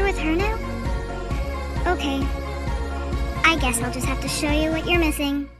You're with her now? Okay. I guess I'll just have to show you what you're missing.